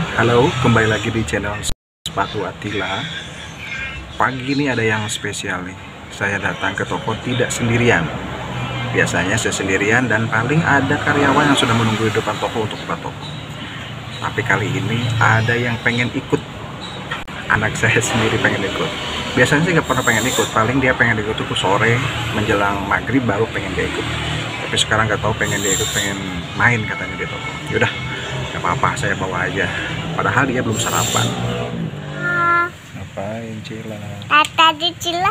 Halo, kembali lagi di channel Sepatu Attila. Pagi ini ada yang spesial nih. Saya datang ke toko tidak sendirian. Biasanya saya sendirian dan paling ada karyawan yang sudah menunggu di depan toko untuk buka toko. Tapi kali ini ada yang pengen ikut. Anak saya sendiri pengen ikut. Biasanya sih nggak pernah pengen ikut. Paling dia pengen ikut itu sore menjelang maghrib baru pengen dia ikut. Tapi sekarang nggak tahu pengen dia ikut, pengen main katanya di toko. Yaudah, nggak apa-apa, saya bawa aja. Padahal dia belum sarapan. Ngapain Cila? Tadi Cila.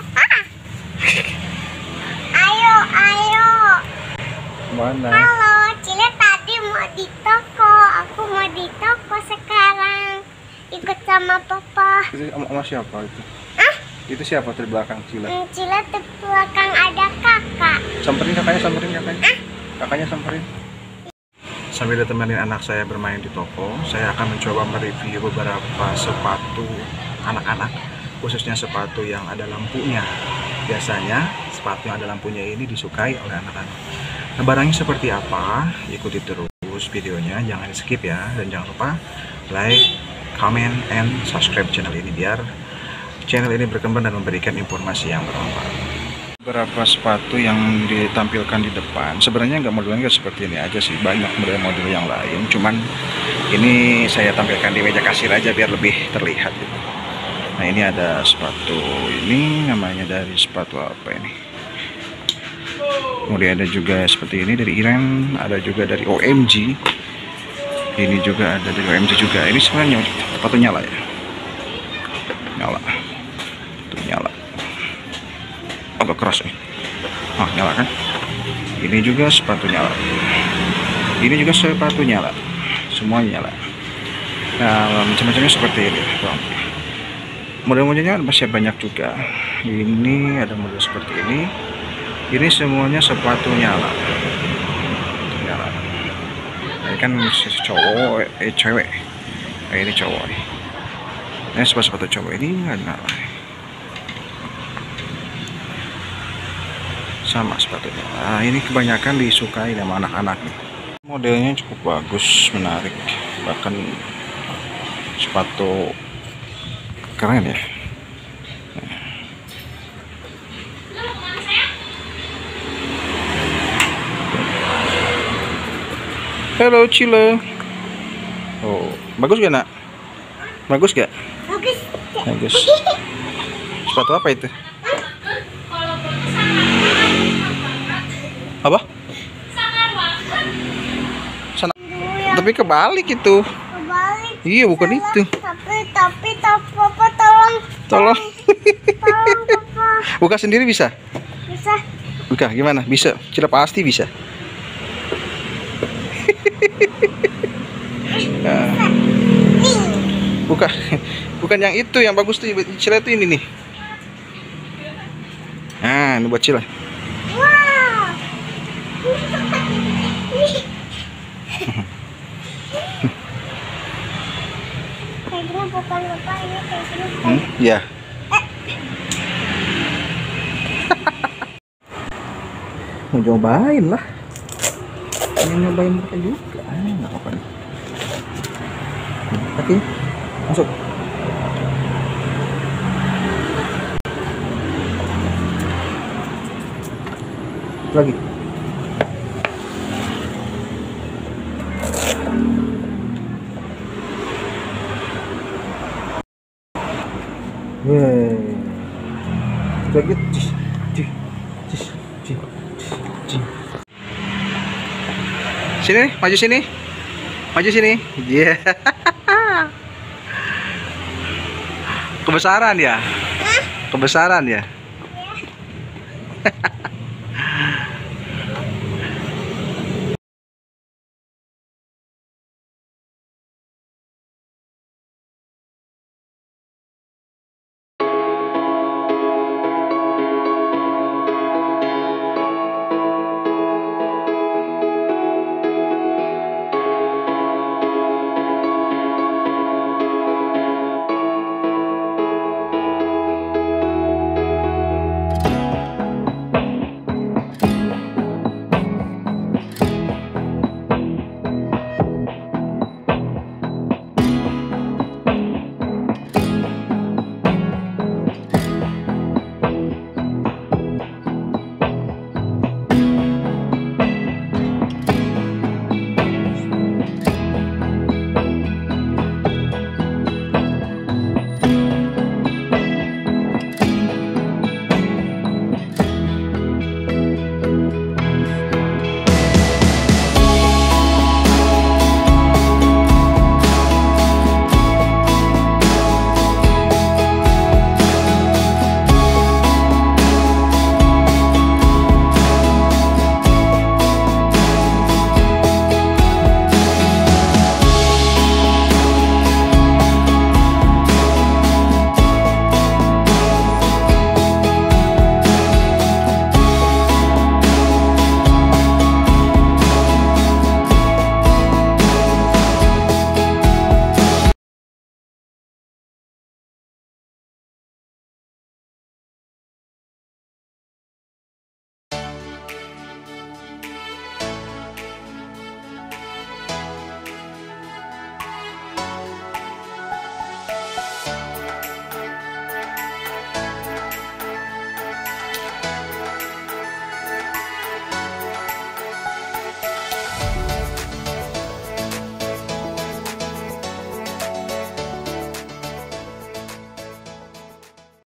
Ayo. Mana? Halo, Cila tadi mau di toko. Aku mau di toko sekarang. Ikut sama papa. Sama siapa itu? Ah? Itu siapa di belakang Cila? Cila di belakang ada kakak. Samperin kakaknya. Kakaknya samperin. Sambil ditemenin anak saya bermain di toko, saya akan mencoba mereview beberapa sepatu anak-anak, khususnya sepatu yang ada lampunya. Biasanya sepatu yang ada lampunya ini disukai oleh anak-anak. Nah, barangnya seperti apa? Ikuti terus videonya, jangan di skip ya, dan jangan lupa like, comment, and subscribe channel ini biar channel ini berkembang dan memberikan informasi yang bermanfaat. Beberapa sepatu yang ditampilkan di depan sebenarnya modelnya seperti ini aja sih, banyak model-model yang lain, cuman ini saya tampilkan di meja kasir aja biar lebih terlihat gitu. Nah, ini ada sepatu, ini namanya dari sepatu apa ini, kemudian ada juga seperti ini dari Iran, ada juga dari OMG, ini juga ada dari OMG juga. Ini sebenarnya sepatu nyala ya, nyala agak keras nih. Nyala kan. Ini juga sepatu nyala, ini juga sepatu nyala, semuanya nyala. Nah, macam-macamnya seperti ini. Model-modelnya masih banyak juga. Ini ada model seperti ini. Ini semuanya sepatu nyala. Nah, ini kan cowok, cewek. Nah, ini cowok nih. Ini sepatu cowok, ini nggak nyala. Sama sepatunya. Nah, ini kebanyakan disukai sama anak-anak. Modelnya cukup bagus, menarik, bahkan sepatu keren ya. Halo Cila. Oh, bagus gak nak? Bagus gak? Bagus. Sepatu apa itu? Apa? Sana. Tapi kebalik itu. Kebalik. Iya, bukan itu. Tapi papa tolong. Tolong. Papa. Buka sendiri bisa? Bisa. Buka gimana? Bisa. Cila pasti bisa. Nah. Bukan yang itu yang bagus tuh. Cila tuh ini nih. Nah, ini buat Cila. Kayaknya bukan lupa ini kayaknya. Ya. Mau cobain lah. Pengen nyobain mereka juga. Nggak apa-apa nih. Oke, masuk. Lagi. Lagi. Sini, maju sini. Maju sini. Iya. Yeah. Kebesaran ya? Kebesaran ya?